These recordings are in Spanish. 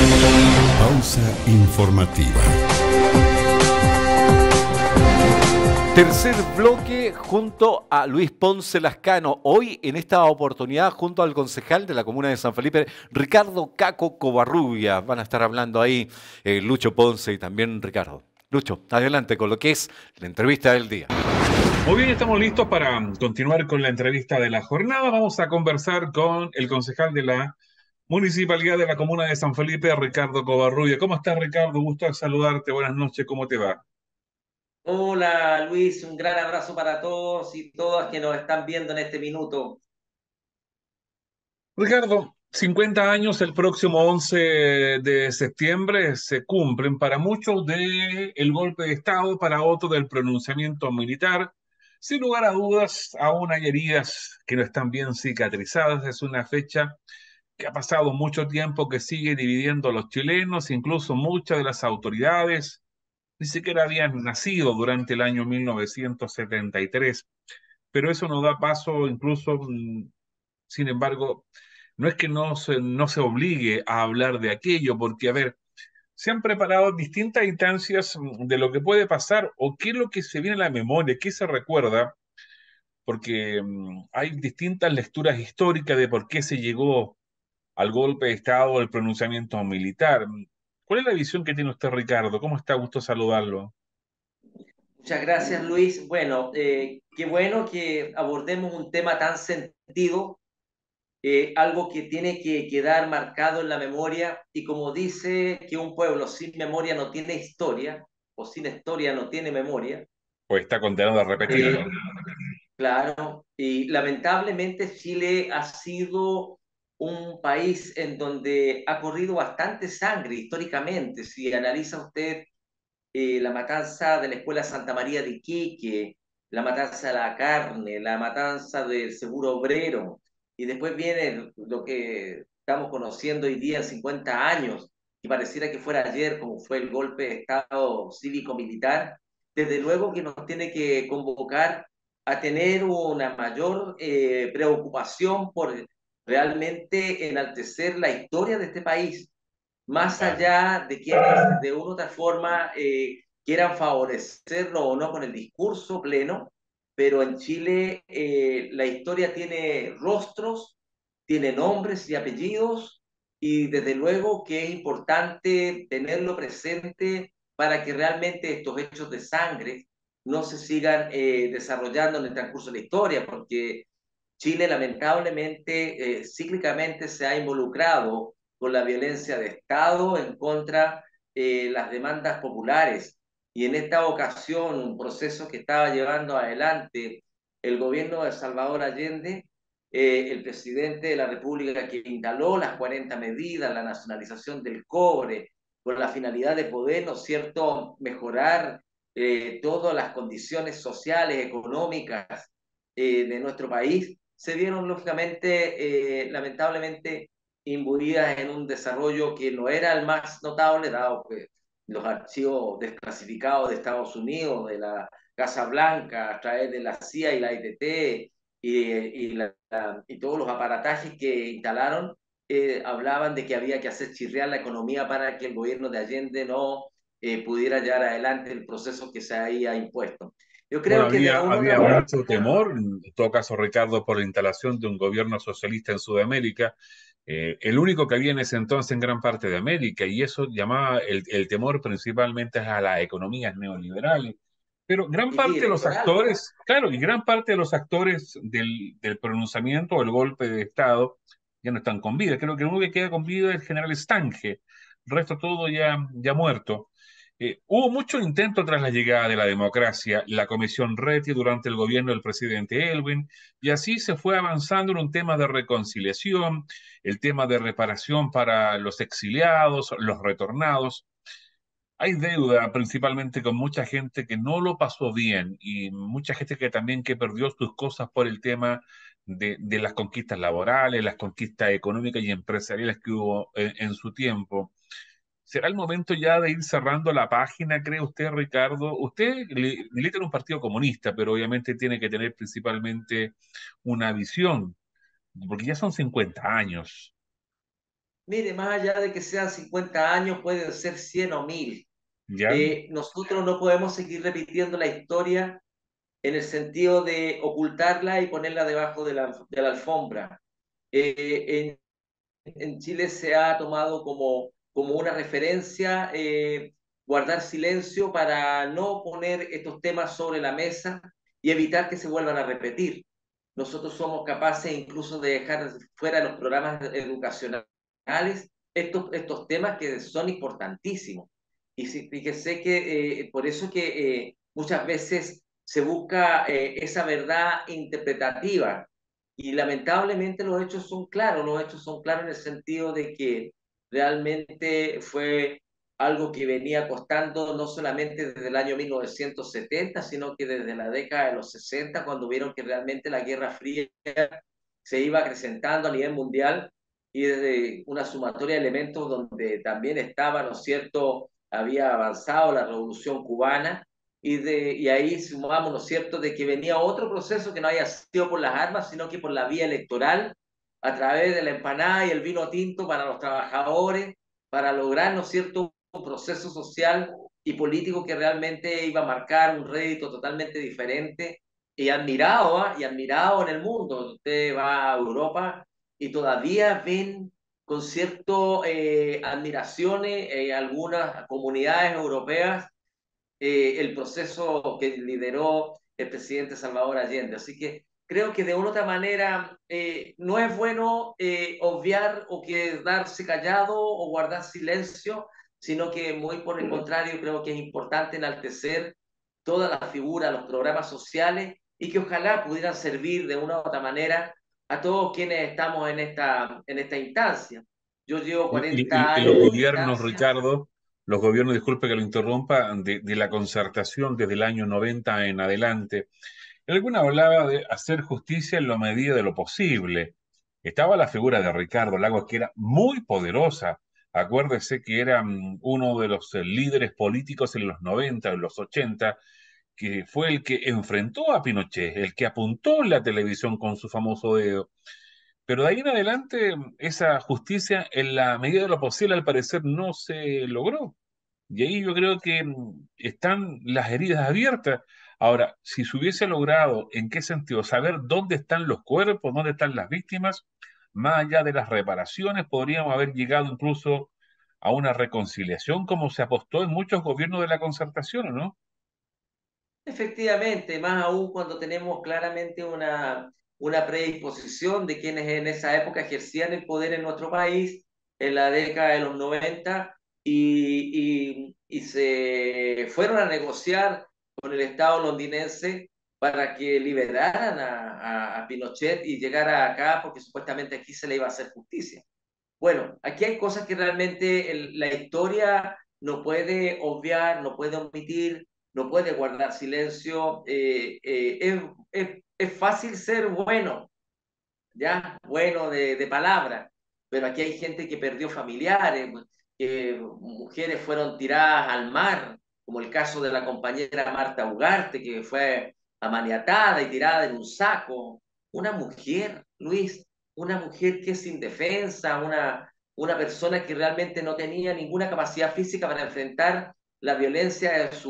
Pausa informativa. Tercer bloque junto a Luis Ponce Lascano. Hoy, en esta oportunidad, junto al concejal de la comuna de San Felipe, Ricardo Caco Covarrubia. Van a estar hablando ahí Lucho Ponce y también Ricardo. Lucho, adelante con lo que es la entrevista del día. Muy bien, estamos listos para continuar con la entrevista de la jornada. Vamos a conversar con el concejal de la Municipalidad de la Comuna de San Felipe, Ricardo Covarrubia. ¿Cómo estás, Ricardo? Gusto en saludarte. Buenas noches, ¿cómo te va? Hola Luis, un gran abrazo para todos y todas que nos están viendo en este minuto. Ricardo, 50 años el próximo 11 de septiembre se cumplen para muchos del golpe de Estado, para otros del pronunciamiento militar. Sin lugar a dudas, aún hay heridas que no están bien cicatrizadas. Es una fecha que ha pasado mucho tiempo, que sigue dividiendo a los chilenos, incluso muchas de las autoridades ni siquiera habían nacido durante el año 1973, pero eso nos da paso incluso, sin embargo, no es que no se obligue a hablar de aquello, porque, a ver, se han preparado distintas instancias de lo que puede pasar o qué es lo que se viene a la memoria, qué se recuerda, porque hay distintas lecturas históricas de por qué se llegó al golpe de Estado, al pronunciamiento militar. ¿Cuál es la visión que tiene usted, Ricardo? ¿Cómo está? Gusto saludarlo. Muchas gracias Luis. Bueno, qué bueno que abordemos un tema tan sentido, algo que tiene que quedar marcado en la memoria y como dice que un pueblo sin memoria no tiene historia o sin historia no tiene memoria. Pues está condenado a Eh, repetirlo. claro, y lamentablemente Chile ha sido un país en donde ha corrido bastante sangre históricamente. Si analiza usted la matanza de la Escuela Santa María de Iquique, la matanza de la carne, la matanza del seguro obrero, y después viene lo que estamos conociendo hoy día en 50 años, y pareciera que fuera ayer, como fue el golpe de Estado cívico-militar. Desde luego que nos tiene que convocar a tener una mayor preocupación por realmente enaltecer la historia de este país, más Claro. allá de quienes de una u otra forma quieran favorecerlo o no con el discurso pleno, pero en Chile la historia tiene rostros, tiene nombres y apellidos, y desde luego que es importante tenerlo presente para que realmente estos hechos de sangre no se sigan desarrollando en el transcurso de la historia, porque Chile lamentablemente, cíclicamente se ha involucrado con la violencia de Estado en contra las demandas populares. Y en esta ocasión, un proceso que estaba llevando adelante el gobierno de Salvador Allende, el presidente de la República que instaló las 40 medidas, la nacionalización del cobre, con la finalidad de poder, ¿no es cierto?, mejorar todas las condiciones sociales, económicas de nuestro país, se vieron lógicamente, lamentablemente, imbuidas en un desarrollo que no era el más notable, dado que los archivos desclasificados de Estados Unidos, de la Casa Blanca, a través de la CIA y la ITT, y todos los aparatajes que instalaron, hablaban de que había que hacer chirriar la economía para que el gobierno de Allende no pudiera llevar adelante el proceso que se había impuesto. Yo Bueno, creo que de alguna había otra forma, mucho temor, en todo caso, Ricardo, por la instalación de un gobierno socialista en Sudamérica, el único que había en ese entonces en gran parte de América, y eso llamaba el temor principalmente a las economías neoliberales. Pero gran y parte de los electoral. actores, claro, y gran parte de los actores del pronunciamiento o el golpe de Estado ya no están con vida. Creo que el único que queda con vida es el general Stange, el resto todo ya muerto. Hubo mucho intento tras la llegada de la democracia, la Comisión Reti durante el gobierno del presidente Elwin, y así se fue avanzando en un tema de reconciliación, el tema de reparación para los exiliados, los retornados. Hay deuda principalmente con mucha gente que no lo pasó bien y mucha gente que también que perdió sus cosas por el tema de las conquistas laborales, las conquistas económicas y empresariales que hubo en su tiempo. ¿Será el momento ya de ir cerrando la página, cree usted, Ricardo? Usted milita en un partido comunista, pero obviamente tiene que tener principalmente una visión, porque ya son 50 años. Mire, más allá de que sean 50 años, pueden ser 100 o 1000. ¿Ya? Nosotros no podemos seguir repitiendo la historia en el sentido de ocultarla y ponerla debajo de la alfombra. En Chile se ha tomado como una referencia guardar silencio para no poner estos temas sobre la mesa y evitar que se vuelvan a repetir. Nosotros somos capaces incluso de dejar fuera de los programas educacionales estos temas que son importantísimos. Y que sé que por eso que muchas veces se busca esa verdad interpretativa y lamentablemente los hechos son claros en el sentido de que realmente fue algo que venía costando no solamente desde el año 1970, sino que desde la década de los 60, cuando vieron que realmente la Guerra Fría se iba acrecentando a nivel mundial y desde una sumatoria de elementos donde también estaba, ¿no es cierto?, había avanzado la Revolución Cubana y ahí sumamos, ¿no es cierto?, de que venía otro proceso que no había sido por las armas, sino que por la vía electoral, a través de la empanada y el vino tinto para los trabajadores, para lograr, ¿no es cierto?, un proceso social y político que realmente iba a marcar un rédito totalmente diferente y admirado en el mundo. Usted va a Europa y todavía ven con cierto admiraciones algunas comunidades europeas el proceso que lideró el presidente Salvador Allende. Así que creo que de una u otra manera no es bueno obviar o quedarse callado o guardar silencio, sino que muy por el contrario creo que es importante enaltecer todas las figuras, los programas sociales y que ojalá pudieran servir de una u otra manera a todos quienes estamos en esta instancia. Yo llevo Y, 40 y años los de gobiernos, militancia. Ricardo, los gobiernos, disculpe que lo interrumpa, de la concertación desde el año 90 en adelante, alguna hablaba de hacer justicia en la medida de lo posible. Estaba la figura de Ricardo Lagos, que era muy poderosa. Acuérdese que era uno de los líderes políticos en los 90, en los 80, que fue el que enfrentó a Pinochet, el que apuntó en la televisión con su famoso dedo. Pero de ahí en adelante, esa justicia, en la medida de lo posible, al parecer no se logró. Y ahí yo creo que están las heridas abiertas. Ahora, si se hubiese logrado, ¿en qué sentido? Saber dónde están los cuerpos, dónde están las víctimas, más allá de las reparaciones, podríamos haber llegado incluso a una reconciliación, como se apostó en muchos gobiernos de la concertación, ¿o no? Efectivamente, más aún cuando tenemos claramente una predisposición de quienes en esa época ejercían el poder en nuestro país, en la década de los 90, y se fueron a negociar con el Estado londinense para que liberaran a Pinochet y llegara acá, porque supuestamente aquí se le iba a hacer justicia. Bueno, aquí hay cosas que realmente la historia no puede obviar, no puede omitir, no puede guardar silencio. Es fácil ser bueno, ya, bueno de palabra, pero aquí hay gente que perdió familiares, que mujeres fueron tiradas al mar, como el caso de la compañera Marta Ugarte, que fue amaniatada y tirada en un saco. Una mujer, Luis, una mujer que es indefensa, una persona que realmente no tenía ninguna capacidad física para enfrentar la violencia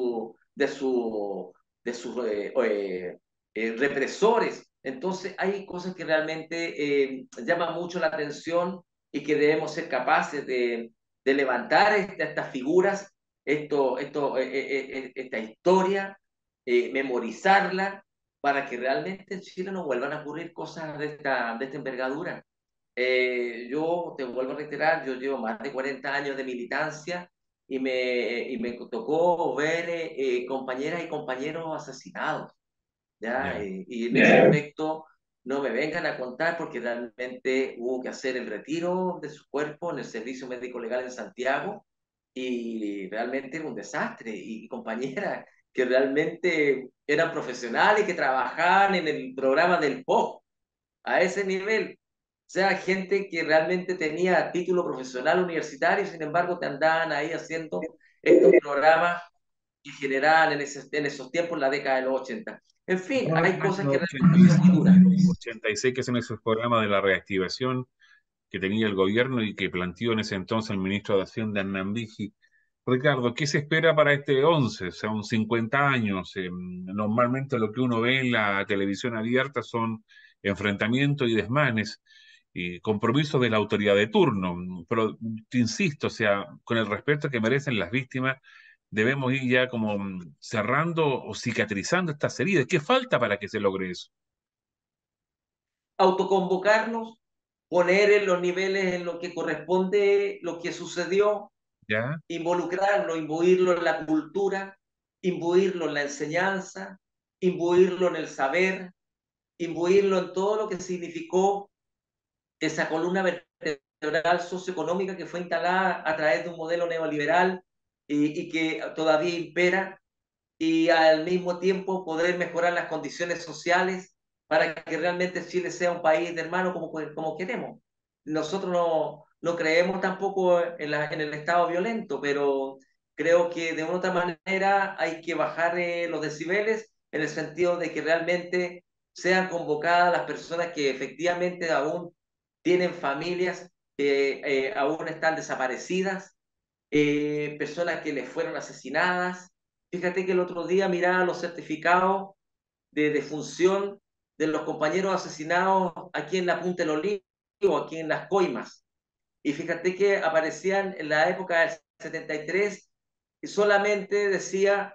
de sus represores. Entonces hay cosas que realmente llaman mucho la atención y que debemos ser capaces de levantar estas figuras, esta historia, memorizarla, para que realmente en Chile no vuelvan a ocurrir cosas de esta envergadura. Yo te vuelvo a reiterar, yo llevo más de 40 años de militancia y me tocó ver compañeras y compañeros asesinados. ¿Ya? Ya. Y en ese aspecto no me vengan a contar porque realmente hubo que hacer el retiro de su cuerpo en el Servicio Médico Legal en Santiago y realmente era un desastre y compañeras que realmente eran profesionales y que trabajaban en el programa del POC a ese nivel. O sea, gente que realmente tenía título profesional universitario, sin embargo, te andaban ahí haciendo estos programas que generaban en esos tiempos, en la década de los 80. En fin, No, hay en el cosas que año realmente son duras. 86, que son esos programas de la reactivación, que tenía el gobierno y que planteó en ese entonces el ministro de Hacienda, Hernán Vigi. Ricardo, ¿qué se espera para este 11? Son 50 años. Normalmente lo que uno ve en la televisión abierta son enfrentamientos y desmanes y compromisos de la autoridad de turno. Pero te insisto, o sea, con el respeto que merecen las víctimas, debemos ir ya como cerrando o cicatrizando estas heridas. ¿Qué falta para que se logre eso? Autoconvocarnos, poner en los niveles en lo que corresponde lo que sucedió, ¿Ya? involucrarlo, imbuirlo en la cultura, imbuirlo en la enseñanza, imbuirlo en el saber, imbuirlo en todo lo que significó esa columna vertebral socioeconómica que fue instalada a través de un modelo neoliberal y que todavía impera, y al mismo tiempo poder mejorar las condiciones sociales para que realmente Chile sea un país de hermanos como queremos. Nosotros no creemos tampoco en el estado violento, pero creo que de una u otra manera hay que bajar los decibeles en el sentido de que realmente sean convocadas las personas que efectivamente aún tienen familias que aún están desaparecidas, personas que les fueron asesinadas. Fíjate que el otro día miraba los certificados de defunción de los compañeros asesinados aquí en la Punta del Olivo, aquí en Las Coimas. Y fíjate que aparecían en la época del 73 y solamente decía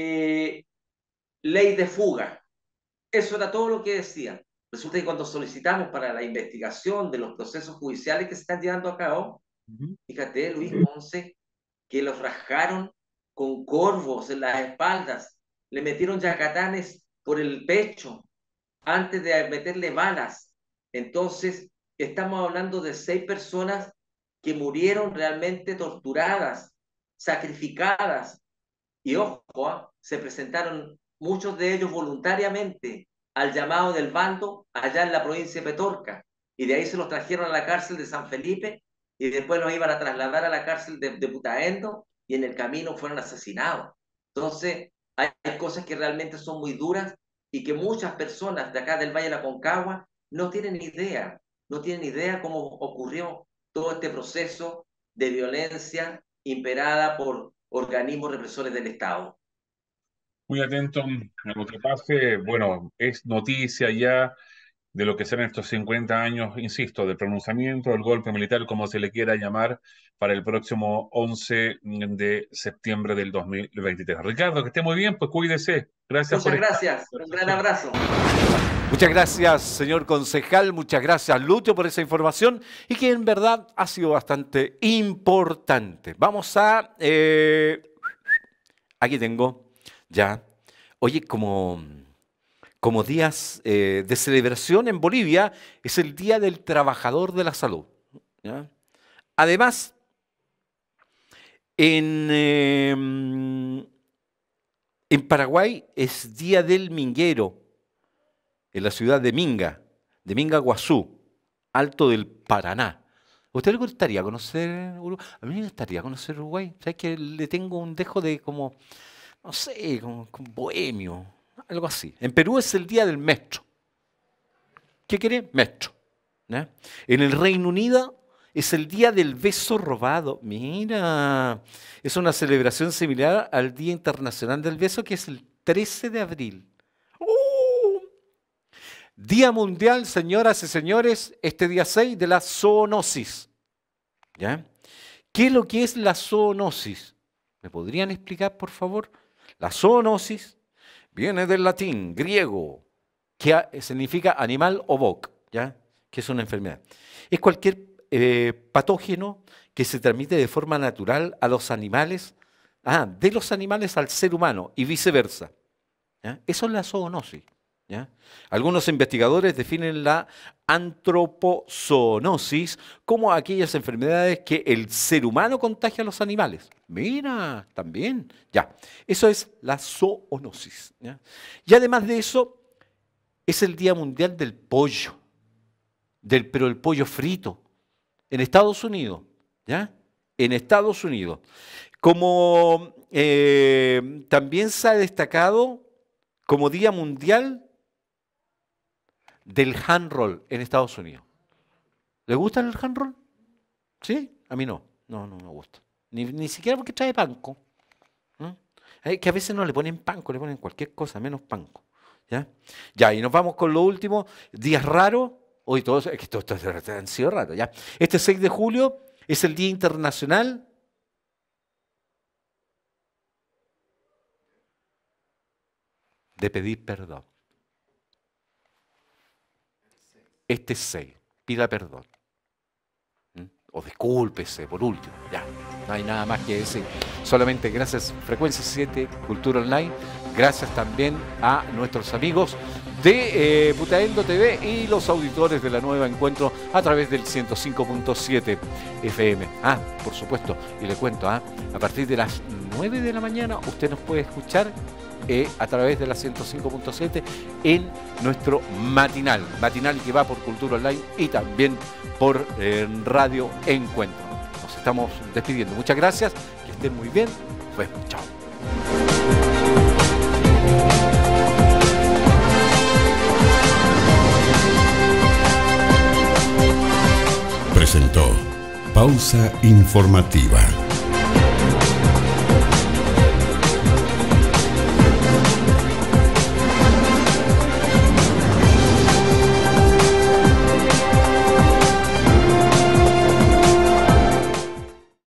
ley de fuga. Eso era todo lo que decía. Resulta que cuando solicitamos para la investigación de los procesos judiciales que se están llevando a cabo, Ujú. fíjate, Luis Ponce, que los rajaron con corvos en las espaldas, le metieron yacatanes por el pecho antes de meterle balas. Entonces, estamos hablando de 6 personas que murieron realmente torturadas, sacrificadas, y ojo, se presentaron muchos de ellos voluntariamente al llamado del bando allá en la provincia de Petorca, y de ahí se los trajeron a la cárcel de San Felipe y después los iban a trasladar a la cárcel de Putaendo y en el camino fueron asesinados. Entonces, hay cosas que realmente son muy duras y que muchas personas de acá del Valle de la Concagua no tienen idea cómo ocurrió todo este proceso de violencia imperada por organismos represores del Estado. Muy atento a lo que pase. Bueno, es noticia ya de lo que serán estos 50 años, insisto, del pronunciamiento, del golpe militar, como se le quiera llamar, para el próximo 11 de septiembre del 2023. Ricardo, que esté muy bien, pues cuídese. Gracias por Muchas esta gracias, un gran conversación. abrazo. Muchas gracias, señor concejal. Muchas gracias, Lucho, por esa información y que en verdad ha sido bastante importante. Vamos a... aquí tengo ya. Oye, como días de celebración en Bolivia, es el Día del Trabajador de la Salud. ¿Ya? Además, en Paraguay es Día del Minguero, en la ciudad de Minga, Guazú, Alto del Paraná. ¿A usted le gustaría conocer Uruguay? A mí me gustaría conocer Uruguay. ¿Sabes que le tengo un dejo de como, no sé, como bohemio, algo así? En Perú es el Día del Maestro. ¿Qué quiere? Maestro. ¿Ya? En el Reino Unido es el Día del Beso Robado. Mira, es una celebración similar al Día Internacional del Beso, que es el 13 de abril. ¡Oh! Día Mundial, señoras y señores, este día 6 de la zoonosis. ¿Ya? ¿Qué es lo que es la zoonosis? ¿Me podrían explicar, por favor? La zoonosis viene del latín, griego, que significa animal o boc, ¿ya? Que es una enfermedad. Es cualquier patógeno que se transmite de forma natural a los animales, de los animales al ser humano y viceversa. ¿Ya? Eso es la zoonosis. ¿Ya? Algunos investigadores definen la antropozoonosis como aquellas enfermedades que el ser humano contagia a los animales. Mira, también. Ya, eso es la zoonosis. ¿Ya? Y además de eso, es el Día Mundial del Pollo, pero el pollo frito, en Estados Unidos. ¿Ya? En Estados Unidos. Como también se ha destacado como Día Mundial del hand roll en Estados Unidos. ¿Le gusta el hand roll? ¿Sí? A mí no. No me gusta. Ni siquiera porque trae panko. Que a veces no le ponen panko, le ponen cualquier cosa, menos panko. ¿Ya? Ya, y nos vamos con lo último. Días raros. Hoy todos, es que todos han sido raros, ¿ya? Este 6 de julio es el Día Internacional de pedir perdón. Este 6, pida perdón. O discúlpese, por último, ya. No hay nada más que decir. Solamente gracias Frecuencia 7, Cultura Online. Gracias también a nuestros amigos de Putaendo TV y los auditores de la nueva Encuentro a través del 105.7 FM. Por supuesto, y le cuento, a partir de las 9 de la mañana usted nos puede escuchar a través de la 105.7 en nuestro matinal que va por Cultura Online y también por Radio Encuentro. Nos estamos despidiendo. Muchas gracias, que estén muy bien. Pues, chao. Presentó Pausa Informativa.